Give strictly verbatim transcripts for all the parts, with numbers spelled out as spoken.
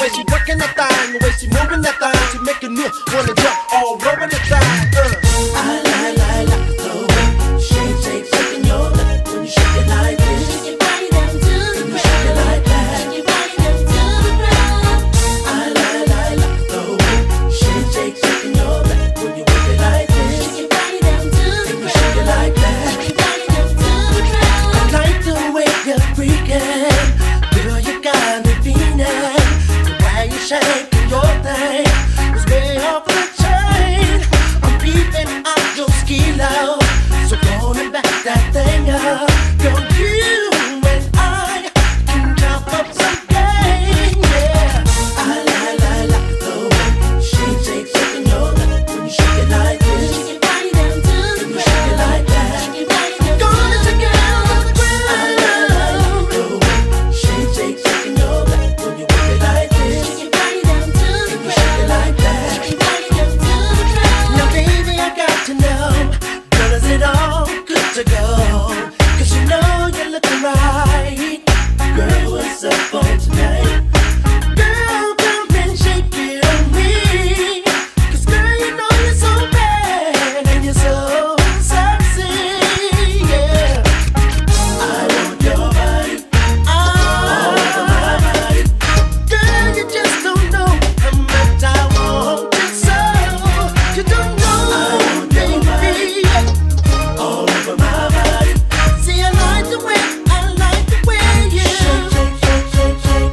way she working that thing, the way she moving that thing, she making me wanna jump all over the thing. Uh. I like, like, like the way shake, shake, shaking your butt when you shake it like this. Shake your body down to the ground. Shake it like that. Shake your body down to the ground. I like, like, like the way shake, shake, shaking your butt when you work it like this. Shake your body down to the ground. Shake it like that. Shake your body down to the ground. I like the way you're freaking, girl. You got me feeling the way you shaking your thing was way off the chain. I'm peeping out your ski low, so go on and back that thing up. Girl, you and I can chop up some game, yeah. I like, like, like the way shake, shake, shaking your butt when you shake it like this. Shake your body down to the ground. Shake it like that. Shake your body down. Gonna shake it out on the ground. I like, like the way shake, shake, shaking your butt when you work it like this. Shake your body down to the ground. Shake it like that. Shake your body down to the ground. Now, baby, I got to know, girl, is it all good to go? Cause you know you're looking right. Girl, what's up for tonight? Girl, come and shake it on me. Cause girl, you know you're so bad and you're so sexy, yeah. I want your body all over my body. Girl, you just don't know how much I want it so. You don't know, baby, all over my body. See, I like the way, I like the way you shake, shake, shake, shake, shake.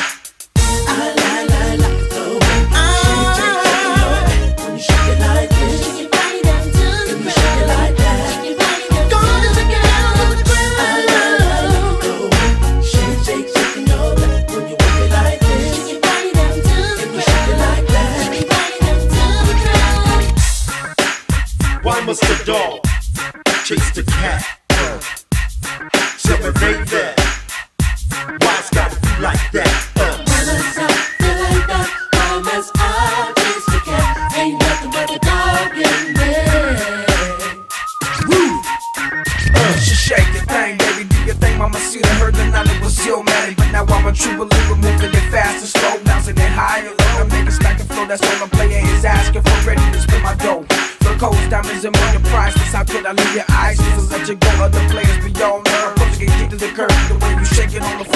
I like, like, like the way shake, shake, shaking your butt when you shake it like this. Shake your body down to the ground. Shake it like that. Shake your body down. Gonna shake it out on the ground. I like the way shake, shake, shaking your butt when you work it like this. Shake your body down to the ground. Shake it like that. Shake your body down to the ground. Why must the dog chase the cat? Uh. Separate that. Why it's gotta be like that? Uh. Why must I feel like that? Why must I chase the cat? Ain't nothing but a dog in there. Woo! Uh, she shake the thing, baby, do your thing, mama. See the heard the night it was your man, but now I'm a true believer, moving it fast and slow, bouncing it higher, low. I'm making smack and flow. That's all I'm playing is asking for ready to spin my dough. For cold diamonds and more priceless. How could I leave your eyes? Just let you go. Other players beyond her. Approach get kicked to the curb. The way you shake it on the